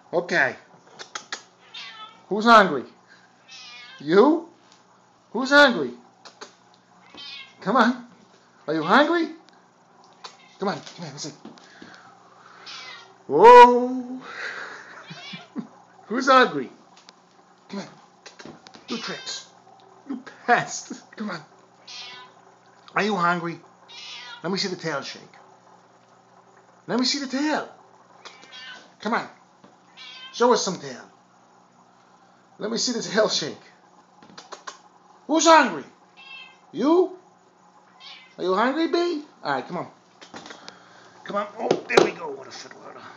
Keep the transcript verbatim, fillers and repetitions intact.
Okay. Who's hungry? You? Who's hungry? Come on. Are you hungry? Come on. Come on. Let's see. Whoa. Who's hungry? Come on. Do tricks. You pest. Come on. Are you hungry? Let me see the tail shake. Let me see the tail. Come on. Show us some tail. Let me see the tail shake. Who's hungry? You? Are you hungry, B? All right, come on. Come on. Oh, there we go. What a fiddler.